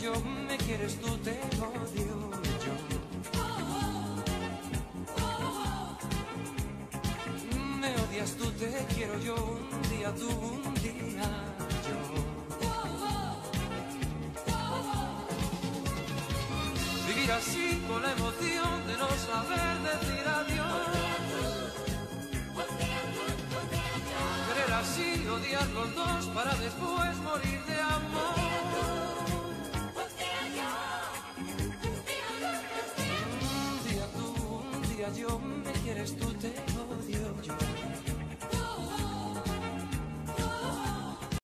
yo, me quieres tú, te odio yo. Me odias tú, te quiero yo, un día tú, un día yo. Vivir así con la emoción de no saber decir adiós. Querer así, odiar los dos para después morir de amor. Un día tú, un día yo, me quieres tú, te